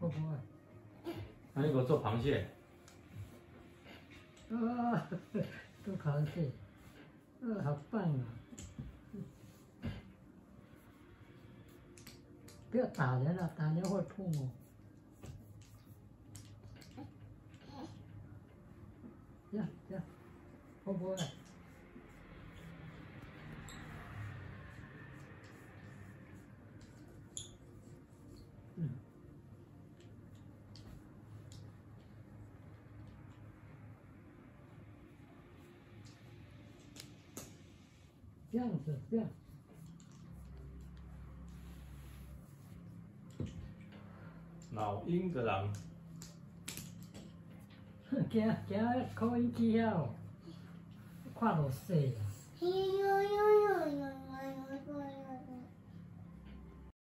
不会。 那你给我做螃蟹。 啊，做螃蟹，好棒啊！不要打人了，打人会痛哦。这样，会不会？嗯。这样子，这样。 老英格兰。 行考运气遐哦，看落雪啊。